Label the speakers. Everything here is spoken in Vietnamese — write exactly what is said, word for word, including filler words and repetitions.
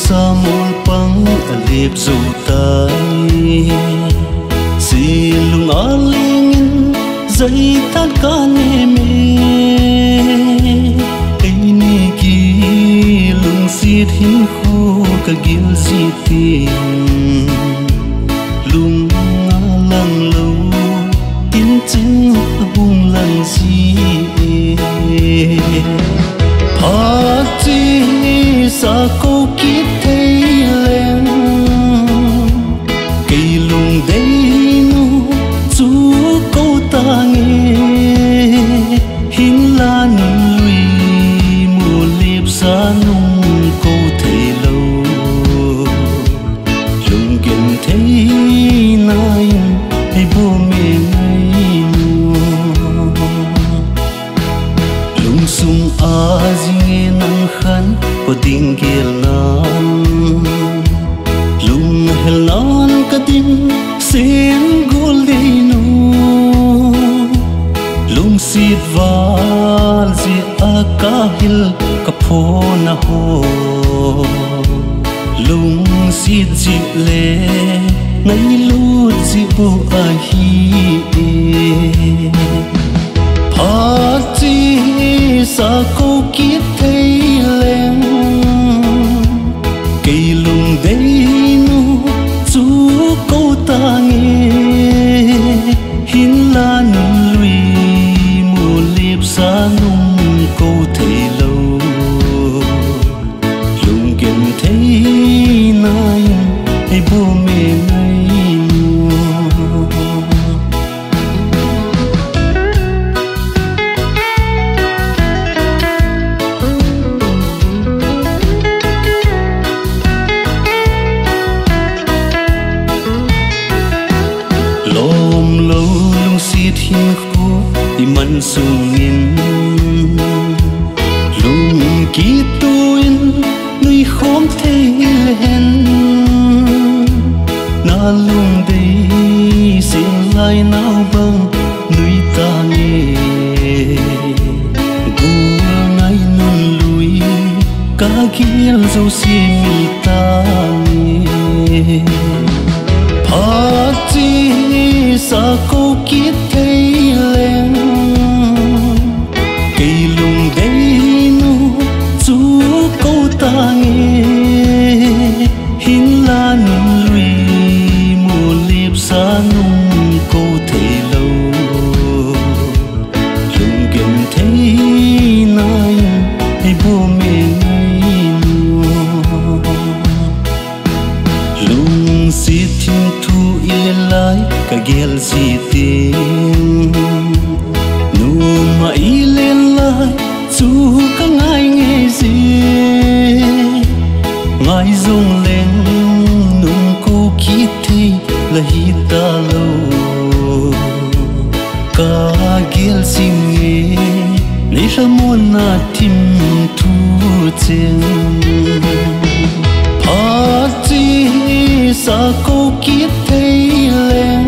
Speaker 1: sa mul pang alip dù tay si lung alingin dây tan ca nê mê ấy ni ki lung xiết hin khô cả gil di tình lung lăng lâu tiến chân bung lăng di Hati sa câu kiết thấy lên cây lùng đây nu chú câu ta nghe hin lan lùi mùa liệp xa nung câu thấy lâu lùng kiên thấy nai hay bố mẹ ngay lùng sung a zinge nang khan có tiếng kiel nan lung hel nan ka din sen gol dei no lung sit val zi a ka hil ka pho na ho lung sit zi le nai lu zi bu a hi Hati sa câu kiết thấy lên cây lùng đây nu chú câu ta nghe hin lan lùi mùa liệp xa nung câu thấy lâu lùng kiên thấy nai hay bố mẹ ngay lom lâu lung xiết hin khô đi mặn sung nghìn lung kí tuin nuôi khóm thấy lên na lung đây xin lại nào băng nuôi ta nghe gu ngay nun lùi cả kia dâu xin ta nghe Hati sa câu kiết thấy lên cây lùng đây nu chú câu ta nghe hin lan lùi mùa liệp xa nung câu thấy lâu lùng kiên thấy nai hay bố mẹ ngay lung xiết hin thu yên lại cả gel di tình nu mà ý lên lại chú các ngài nghe gì ngài dùng lên nung cô kiết thấy là hi ta lâu cả gel xin nghe lấy ra muốn na tim thu chân Hati sa câu kiết thấy lên